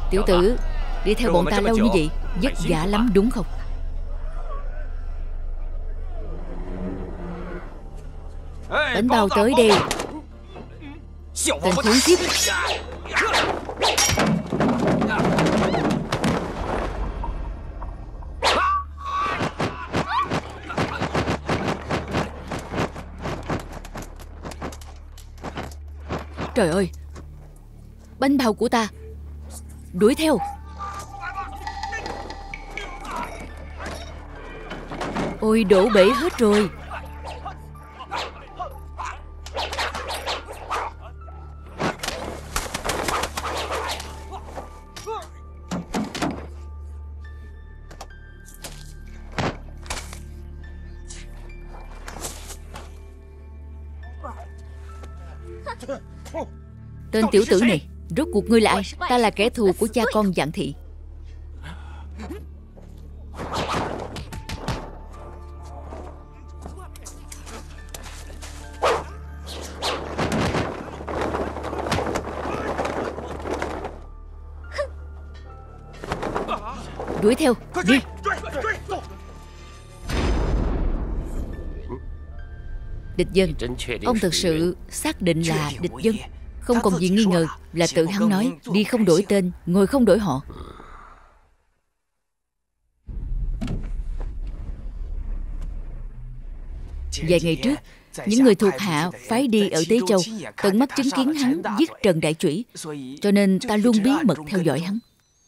Tiểu tử, đi theo bọn ta lâu như vậy vất vả lắm đúng không? Bánh bao tới đây. Tên khốn kiếp. Trời ơi, bánh bao của ta. Đuổi theo. Ôi, đổ bể hết rồi. Tên tiểu tử này, rốt cuộc ngươi là ai? Ta là kẻ thù của cha con Vạn Thị. Đuổi theo, đi. Địch dân, ông thực sự xác định là địch dân? Không còn gì nghi ngờ, là tự hắn nói. Đi không đổi tên, ngồi không đổi họ. Vài ngày trước, những người thuộc hạ phái đi ở Tế Châu tận mắt chứng kiến hắn giết Trần Đại Chủy, cho nên ta luôn bí mật theo dõi hắn.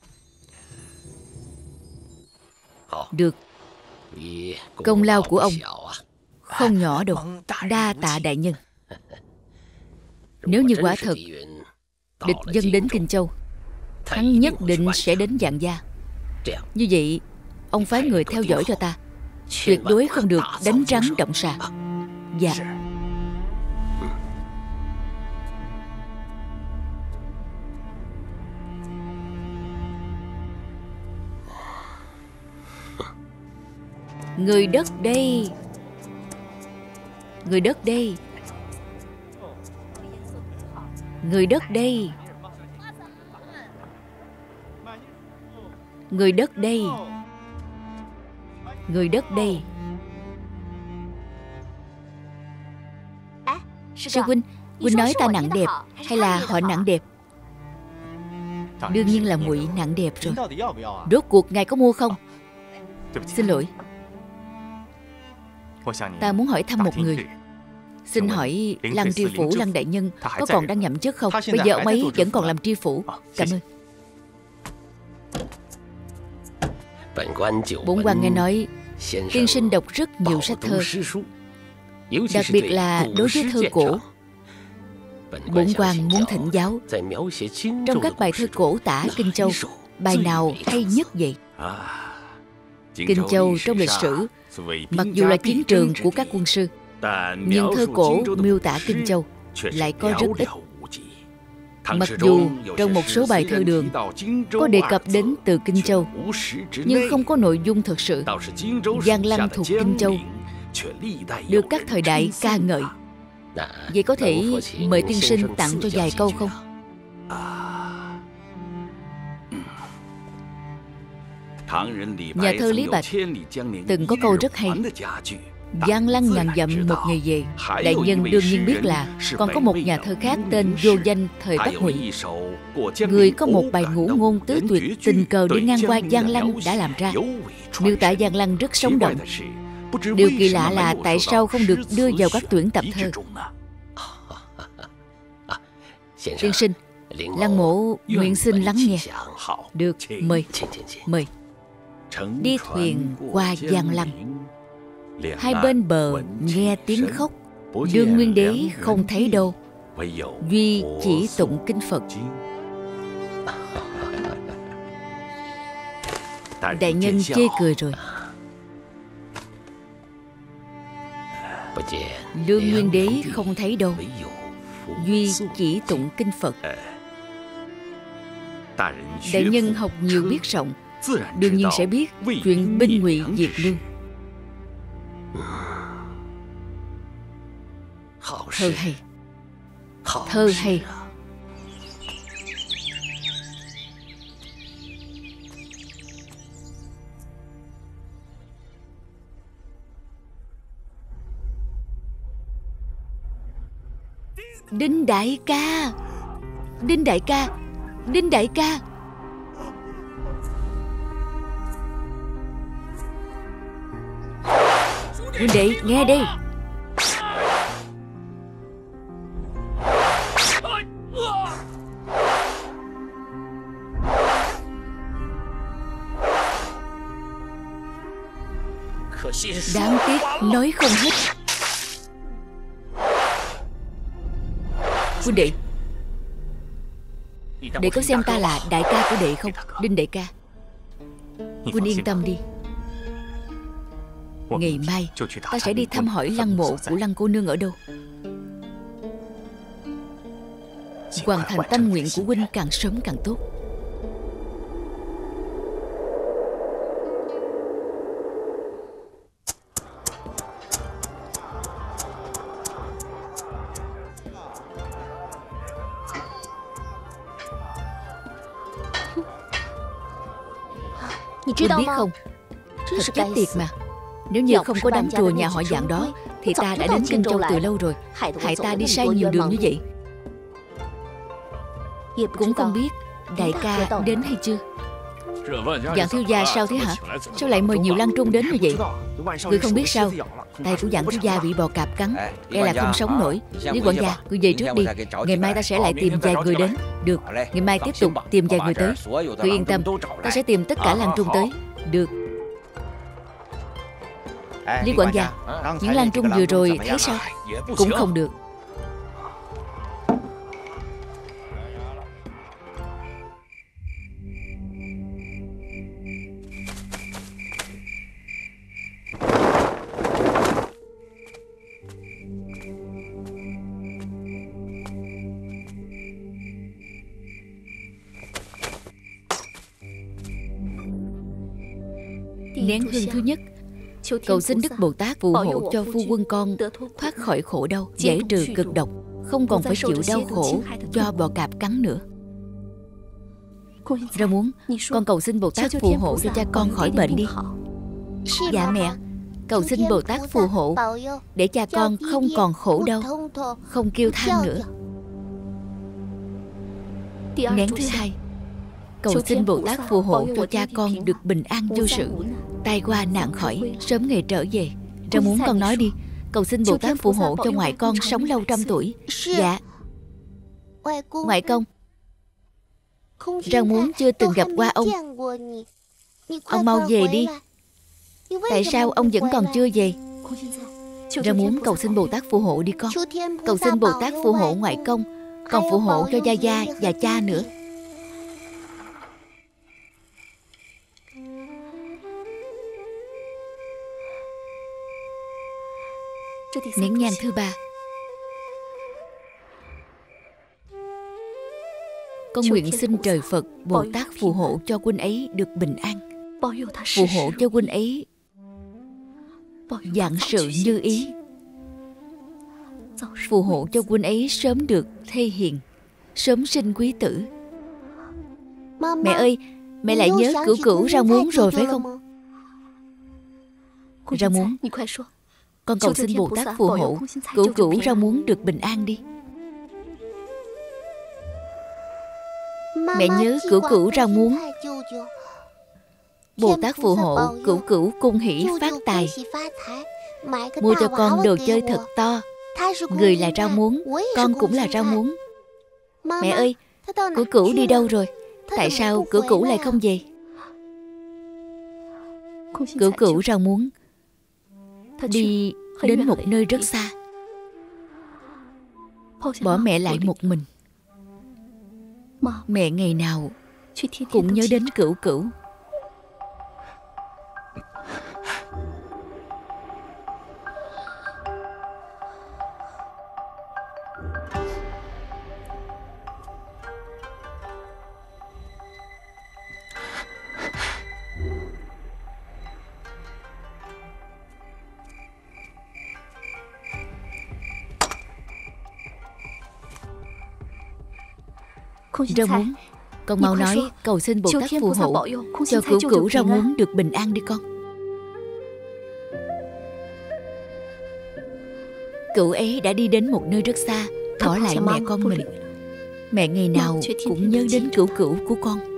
Được. Công lao của ông không nhỏ đâu. Đa tạ đại nhân. Nếu như quả thật địch dân đến Kinh Châu, hắn nhất định sẽ đến Vạn Gia. Như vậy, ông phái người theo dõi cho ta, tuyệt đối không được đánh rắn động xà. Dạ. Người đất đây. Người đất đây. Người đất đây. Người đất đây. Người đất đây. Sư huynh, huynh nói ta nặng đẹp hay là họ nặng đẹp? Đương nhiên là muội nặng đẹp rồi. Rốt cuộc ngài có mua không? Xin lỗi, ta muốn hỏi thăm một người. Xin hỏi Lăng tri phủ Lăng đại nhân có còn đang nhậm chức không? Bây giờ ông ấy vẫn còn làm tri phủ. Cảm ơn. Bổn quan nghe nói tiên sinh đọc rất nhiều sách thơ, đặc biệt là đối với thơ cổ. Bổn quan muốn thỉnh giáo, trong các bài thơ cổ tả Kinh Châu, bài nào hay nhất vậy? Kinh Châu trong lịch sử, mặc dù là chiến trường của các quân sư, nhưng thơ cổ miêu tả Kinh Châu lại có rất ít. Mặc dù trong một số bài thơ đường có đề cập đến từ Kinh Châu, nhưng không có nội dung thực sự. Giang Lăng thuộc Kinh Châu được các thời đại ca ngợi. Vậy có thể mời tiên sinh tặng cho vài câu không? Nhà thơ Lý Bạch từng có câu rất hay: Giang Lăng ngàn dặm một ngày về. Đại nhân đương nhiên biết là còn có một nhà thơ khác tên vô danh thời Bắc Ngụy. Người có một bài ngũ ngôn tứ tuyệt tình cờ đi ngang qua Giang Lăng đã làm ra, miêu tả Giang Lăng rất sống động. Điều kỳ lạ là tại sao không được đưa vào các tuyển tập thơ? Tiên sinh, Lăng mộ nguyện xin lắng nghe. Được, mời. Mời. Đi thuyền qua Giang Lăng, hai bên bờ nghe tiếng khóc. Đương nguyên đế không thấy đâu, duy chỉ tụng kinh Phật. Đại nhân chê cười rồi. Đương nguyên đế không thấy đâu, duy chỉ tụng kinh Phật. Đại nhân học nhiều biết rộng, đương nhiên sẽ biết chuyện binh ngụy diệt lương. Thơ hay. Thơ hay. Đinh đại ca, Đinh đại ca, Đinh đại ca. Huynh đệ nghe đây. Đáng tiếc nói không hết. Huynh đệ, đệ có xem ta là đại ca của đệ không? Đinh đại ca, huynh yên tâm đi. Ngày mai ta sẽ đi thăm hỏi lăng mộ của Lăng cô nương ở đâu. Hoàn thành tâm nguyện của huynh càng sớm càng tốt. Huynh biết không, thật chết tiệt mà. Nếu như không có đám chùa nhà họ Dạng đó thì ta đã đến Kinh Châu từ lâu rồi. Hại ta đi sai nhiều đường như vậy. Cũng không biết đại ca đến hay chưa. Dạng thiếu gia sao thế hả? Sao lại mời nhiều lang trung đến như vậy? Người không biết sao, tay của Dạng thiếu gia bị bò cạp cắn, e là không sống nổi. Lý quản gia, người về trước đi. Ngày mai ta sẽ lại tìm vài người đến. Được, ngày mai tiếp tục tìm vài người tới. Người yên tâm, ta sẽ tìm tất cả lang trung tới. Được. Lý quản gia, những lang trung vừa rồi thấy sao? Cũng không được. Nén hương thứ nhất, cầu xin Đức Bồ Tát phù hộ cho phu quân con thoát khỏi khổ đau, giải trừ cực độc, không còn phải chịu đau khổ do bò cạp cắn nữa. Rau Muống, con cầu xin Bồ Tát phù hộ cho cha con khỏi bệnh đi. Dạ mẹ, cầu xin Bồ Tát phù hộ để cha con không còn khổ đau, không kêu than nữa. Nén thứ hai, cầu xin Bồ Tát phù hộ cho cha con được bình an vô sự, tai qua nạn khỏi, sớm ngày trở về. Rau Muống con nói đi. Cầu xin Bồ Tát phù hộ cho ngoại con sống lâu 100 tuổi. Dạ. Ngoại công, Rau Muống chưa từng gặp qua ông. Ông mau về đi. Tại sao ông vẫn còn chưa về? Rau Muống cầu xin Bồ Tát phù hộ đi con. Cầu xin Bồ Tát phù hộ ngoại công, còn phù hộ cho gia gia và cha nữa. Nén nhang thứ ba, con nguyện xin trời Phật Bồ Tát phù hộ cho huynh ấy được bình an, phù hộ cho huynh ấy vạn sự như ý, phù hộ cho huynh ấy sớm được thê hiền, sớm sinh quý tử. Mẹ ơi, mẹ lại nhớ cửu cửu Rau Muống rồi phải không? Rau Muống, con cầu xin Bồ Tát phù hộ cửu cửu Rau Muống được bình an đi. Mẹ nhớ cửu cửu Rau Muống. Bồ Tát phù hộ cửu cửu cung hỷ phát tài, mua cho con đồ chơi thật to. Người là Rau Muống, con cũng là Rau Muống. Mẹ ơi, cửu cửu đi đâu rồi? Tại sao cửu cửu lại không về? Cửu cửu Rau Muống đi đến một nơi rất xa, bỏ mẹ lại một mình. Mẹ ngày nào cũng nhớ đến cửu cửu. Rau Muống, con mau nói cầu xin Bồ Tát phù hộ cho cửu cửu Rau Muống được bình an đi con. Cửu ấy đã đi đến một nơi rất xa, bỏ lại mẹ con mình. Mẹ ngày nào cũng nhớ đến cửu cửu của con.